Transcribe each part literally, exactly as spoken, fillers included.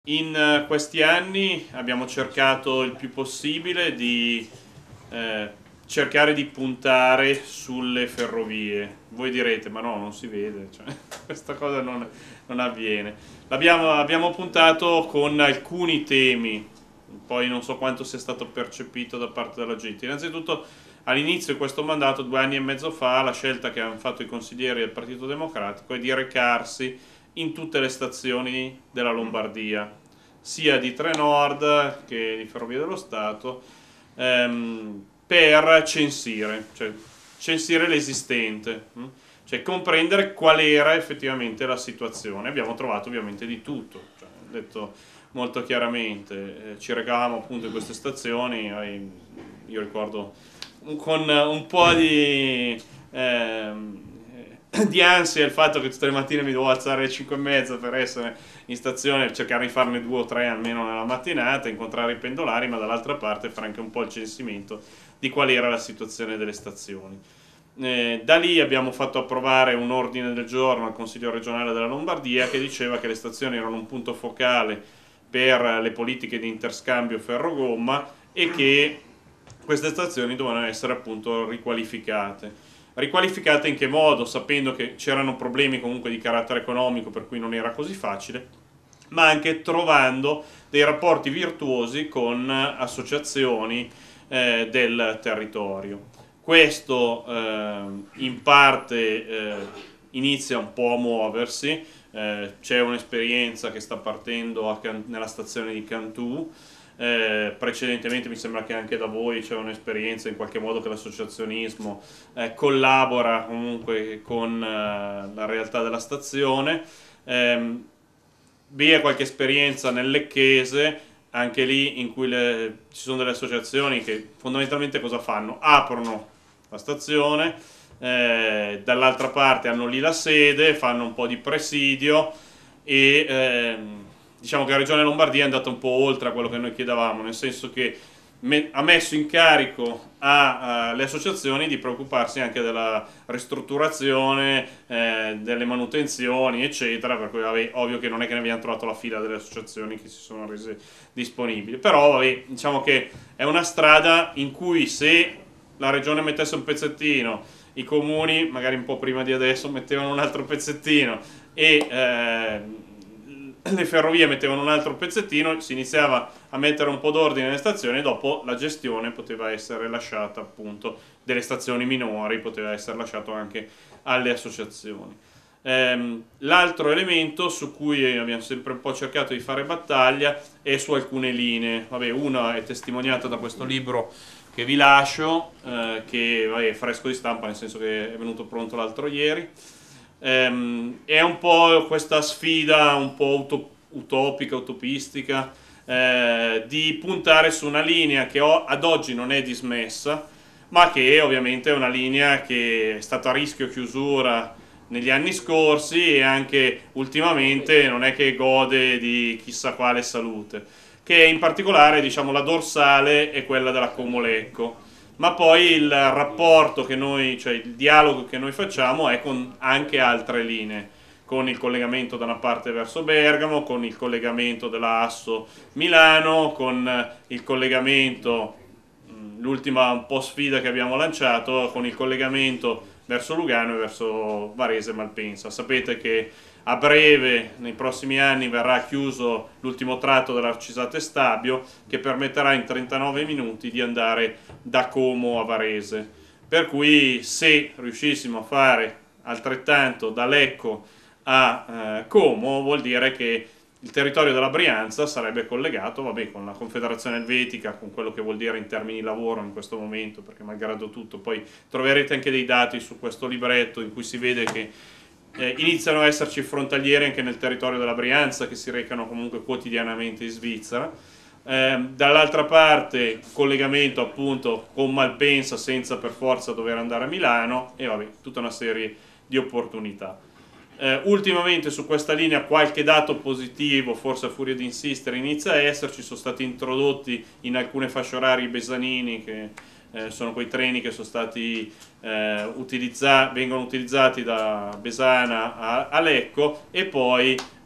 In eh, questi anni abbiamo cercato il più possibile di eh, cercare di puntare sulle ferrovie. Voi direte, ma no, non si vede, cioè, questa cosa non, non avviene. L'abbiamo, abbiamo puntato con alcuni temi, poi non so quanto sia stato percepito da parte della gente. Innanzitutto, all'inizio di questo mandato, due anni e mezzo fa, la scelta che hanno fatto i consiglieri del Partito Democratico è di recarsi in tutte le stazioni della Lombardia, sia di Trenord che di Ferrovie dello Stato, ehm, per censire, cioè censire l'esistente, hm? Cioè comprendere qual era effettivamente la situazione. Abbiamo trovato ovviamente di tutto, cioè, detto molto chiaramente, eh, ci recavamo appunto in queste stazioni, eh, io ricordo con un po' di... ehm, di ansia il fatto che tutte le mattine mi devo alzare alle cinque e mezza per essere in stazione, cercare di farne due o tre almeno nella mattinata, incontrare i pendolari, ma dall'altra parte fare anche un po' il censimento di qual era la situazione delle stazioni. Eh, da lì abbiamo fatto approvare un ordine del giorno al Consiglio regionale della Lombardia che diceva che le stazioni erano un punto focale per le politiche di interscambio ferro-gomma e che queste stazioni dovevano essere appunto riqualificate. Riqualificate in che modo? Sapendo che c'erano problemi comunque di carattere economico per cui non era così facile, ma anche trovando dei rapporti virtuosi con associazioni eh, del territorio. Questo eh, in parte eh, inizia un po' a muoversi, eh, c'è un'esperienza che sta partendo a Can- nella stazione di Cantù. Eh, precedentemente mi sembra che anche da voi c'è un'esperienza in qualche modo che l'associazionismo eh, collabora comunque con eh, la realtà della stazione. Eh, vi è qualche esperienza nel Lecchese, anche lì in cui le, ci sono delle associazioni che fondamentalmente cosa fanno? Aprono la stazione, eh, dall'altra parte hanno lì la sede, fanno un po' di presidio e ehm, diciamo che la Regione Lombardia è andata un po' oltre a quello che noi chiedevamo, nel senso che me- ha messo in carico alle associazioni di preoccuparsi anche della ristrutturazione, eh, delle manutenzioni, eccetera, per cui vabbè, ovvio che non è che ne abbiamo trovato la fila delle associazioni che si sono rese disponibili, però vabbè, diciamo che è una strada in cui se la Regione mettesse un pezzettino, i comuni magari un po' prima di adesso mettevano un altro pezzettino e eh, le ferrovie mettevano un altro pezzettino, si iniziava a mettere un po' d'ordine nelle stazioni e dopo la gestione poteva essere lasciata appunto delle stazioni minori, poteva essere lasciato anche alle associazioni. Ehm, l'altro elemento su cui abbiamo sempre un po' cercato di fare battaglia è su alcune linee. Vabbè, una è testimoniata da questo libro che vi lascio, eh, che vabbè, è fresco di stampa, nel senso che è venuto pronto l'altro ieri. Ehm, è un po' questa sfida un po' utopica, utopistica, eh, di puntare su una linea che ho, ad oggi non è dismessa, ma che ovviamente è una linea che è stata a rischio chiusura negli anni scorsi e anche ultimamente non è che gode di chissà quale salute, che in particolare diciamo la dorsale è quella della Como Lecco, ma poi il rapporto che noi, cioè il dialogo che noi facciamo è con anche altre linee, con il collegamento da una parte verso Bergamo, con il collegamento della Asso Milano, con il collegamento, l'ultima un po' sfida che abbiamo lanciato, con il collegamento verso Lugano e verso Varese e Malpensa. Sapete che a breve, nei prossimi anni, verrà chiuso l'ultimo tratto dell'Arcisate Stabio che permetterà in trentanove minuti di andare da Como a Varese. Per cui se riuscissimo a fare altrettanto da Lecco a eh, Como, vuol dire che il territorio della Brianza sarebbe collegato, vabbè, con la Confederazione Elvetica, con quello che vuol dire in termini di lavoro in questo momento, perché malgrado tutto poi troverete anche dei dati su questo libretto in cui si vede che eh, iniziano a esserci frontalieri anche nel territorio della Brianza che si recano comunque quotidianamente in Svizzera. Eh, dall'altra parte collegamento appunto con Malpensa senza per forza dover andare a Milano e vabbè, tutta una serie di opportunità. Eh, ultimamente su questa linea qualche dato positivo, forse a furia di insistere, inizia a esserci, sono stati introdotti in alcune fasce orarie i Besanini, che eh, sono quei treni che sono stati eh, utilizza- vengono utilizzati da Besana a, a Lecco, e poi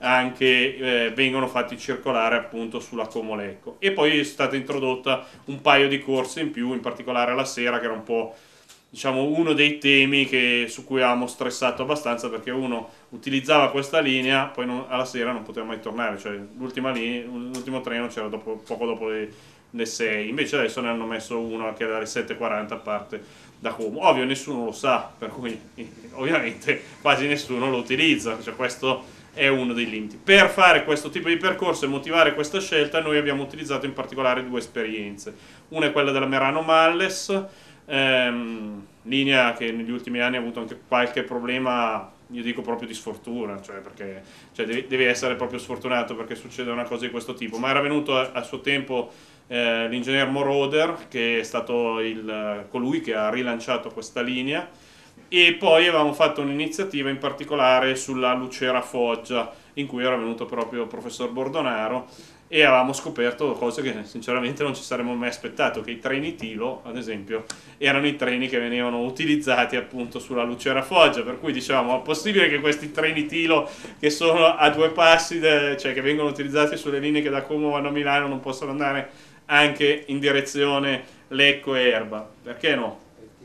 anche eh, vengono fatti circolare appunto sulla Como Lecco. E poi è stata introdotta un paio di corse in più, in particolare la sera, che era un po', diciamo, uno dei temi che, su cui avevamo stressato abbastanza, perché uno utilizzava questa linea, poi non, alla sera non poteva mai tornare, cioè l'ultimo treno c'era dopo, poco dopo le, le sei, invece adesso ne hanno messo uno anche dalle sette e quaranta a parte da Como. Ovvio, nessuno lo sa, per cui ovviamente quasi nessuno lo utilizza, cioè questo è uno dei limiti. Per fare questo tipo di percorso e motivare questa scelta noi abbiamo utilizzato in particolare due esperienze. Una è quella della Merano Malles, ehm, linea che negli ultimi anni ha avuto anche qualche problema, io dico proprio di sfortuna, cioè perché cioè devi, devi essere proprio sfortunato perché succede una cosa di questo tipo, ma era venuto a, a suo tempo eh, l'ingegner Moroder, che è stato il, colui che ha rilanciato questa linea, e poi avevamo fatto un'iniziativa in particolare sulla Lucera Foggia, in cui era venuto proprio il professor Bordonaro, e avevamo scoperto cose che sinceramente non ci saremmo mai aspettato, che i treni Tilo, ad esempio, erano i treni che venivano utilizzati appunto sulla Lucera Foggia, per cui diciamo, è possibile che questi treni Tilo, che sono a due passi, de, cioè che vengono utilizzati sulle linee che da Como vanno a Milano, non possono andare anche in direzione Lecco e Erba? Perché no?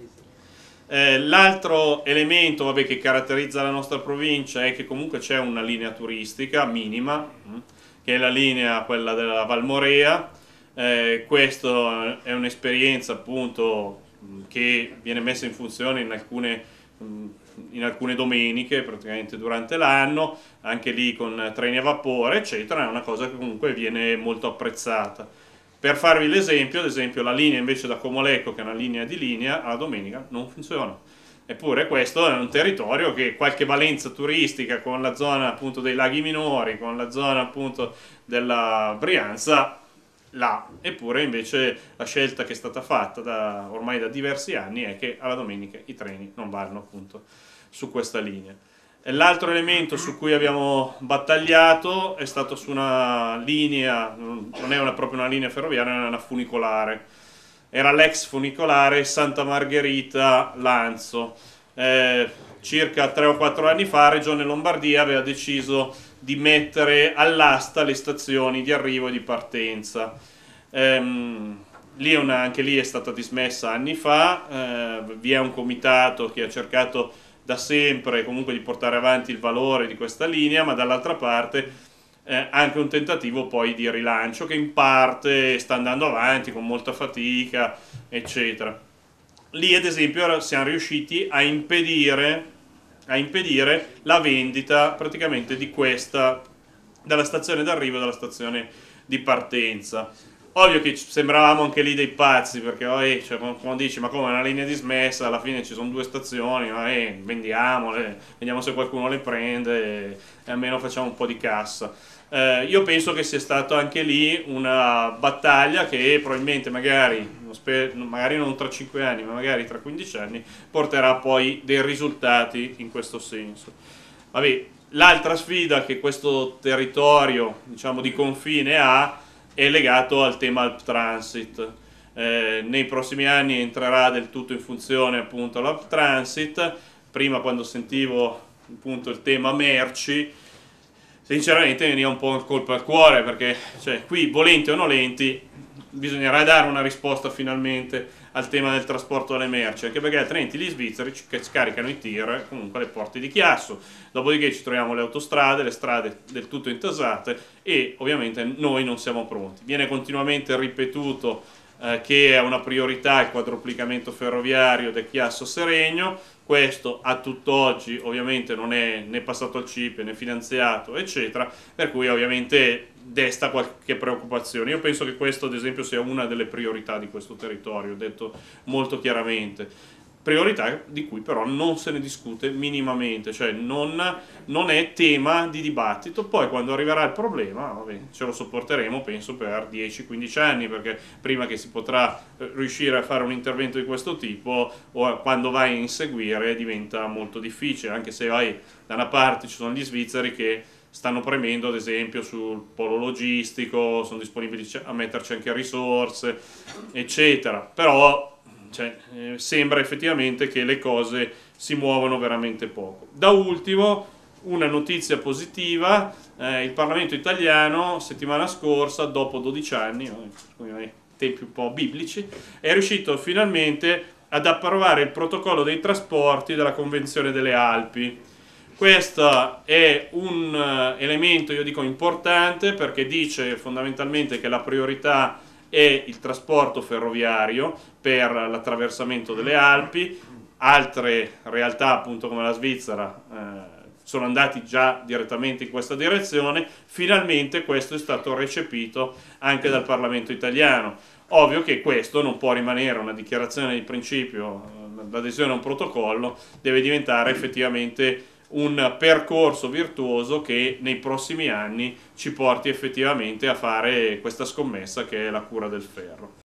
Eh, l'altro elemento, vabbè, che caratterizza la nostra provincia è che comunque c'è una linea turistica minima, mh, che è la linea, quella della Valmorea. Eh, questa è un'esperienza appunto mh, che viene messa in funzione in alcune, mh, in alcune domeniche praticamente durante l'anno, anche lì con treni a vapore eccetera, è una cosa che comunque viene molto apprezzata. Per farvi l'esempio, ad esempio la linea invece da Como Lecco, che è una linea di linea, alla domenica non funziona. Eppure questo è un territorio che qualche valenza turistica con la zona appunto dei laghi minori, con la zona appunto della Brianza, là. Eppure invece la scelta che è stata fatta da, ormai da diversi anni è che alla domenica i treni non vanno appunto su questa linea. L'altro elemento su cui abbiamo battagliato è stato su una linea, non è una, proprio una linea ferroviaria, è una funicolare. Era l'ex funicolare Santa Margherita-Lanzo. Eh, circa tre o quattro anni fa Regione Lombardia aveva deciso di mettere all'asta le stazioni di arrivo e di partenza. Ehm, lì una, anche lì è stata dismessa anni fa, eh, vi è un comitato che ha cercato da sempre comunque di portare avanti il valore di questa linea, ma dall'altra parte eh, anche un tentativo poi di rilancio che in parte sta andando avanti con molta fatica eccetera. Lì ad esempio siamo riusciti a impedire, a impedire la vendita praticamente di questa dalla stazione d'arrivo e dalla stazione di partenza. Ovvio che sembravamo anche lì dei pazzi, perché oh, eh, cioè, quando dici ma come è una linea dismessa, alla fine ci sono due stazioni, ma eh, vendiamole, vediamo se qualcuno le prende e, e almeno facciamo un po' di cassa. Eh, io penso che sia stata anche lì una battaglia che probabilmente magari, magari non tra cinque anni, ma magari tra quindici anni, porterà poi dei risultati in questo senso. Vabbè, l'altra sfida che questo territorio, diciamo, di confine ha è legato al tema Alp Transit. Eh, nei prossimi anni entrerà del tutto in funzione appunto l'Alp Transit. Prima, quando sentivo appunto il tema merci, sinceramente mi veniva un po' il colpo al cuore, perché cioè, qui volenti o nolenti bisognerà dare una risposta finalmente al tema del trasporto delle merci, anche perché altrimenti gli svizzeri che scaricano i tir comunque alle porte di Chiasso, dopodiché ci troviamo le autostrade, le strade del tutto intasate e ovviamente noi non siamo pronti. Viene continuamente ripetuto eh, che è una priorità il quadruplicamento ferroviario del Chiasso-Seregno. Questo a tutt'oggi ovviamente non è né passato al C I P E né finanziato eccetera, per cui ovviamente desta qualche preoccupazione. Io penso che questo ad esempio sia una delle priorità di questo territorio, detto molto chiaramente, priorità di cui però non se ne discute minimamente, cioè non, non è tema di dibattito. Poi quando arriverà il problema vabbè, ce lo sopporteremo penso per dieci quindici anni, perché prima che si potrà riuscire a fare un intervento di questo tipo o quando vai a inseguire diventa molto difficile, anche se vai da una parte ci sono gli svizzeri che stanno premendo ad esempio sul polo logistico, sono disponibili a metterci anche risorse eccetera, però cioè, eh, sembra effettivamente che le cose si muovono veramente poco. Da ultimo una notizia positiva, eh, il Parlamento italiano settimana scorsa, dopo dodici anni, eh, tempi un po' biblici, è riuscito finalmente ad approvare il protocollo dei trasporti della Convenzione delle Alpi. Questo è un uh, elemento, io dico, importante, perché dice fondamentalmente che la priorità è il trasporto ferroviario per l'attraversamento delle Alpi. Altre realtà, appunto come la Svizzera, eh, sono andati già direttamente in questa direzione. Finalmente questo è stato recepito anche dal Parlamento italiano. Ovvio che questo non può rimanere una dichiarazione di principio, l'adesione a un protocollo deve diventare effettivamente un percorso virtuoso che nei prossimi anni ci porti effettivamente a fare questa scommessa che è la cura del ferro.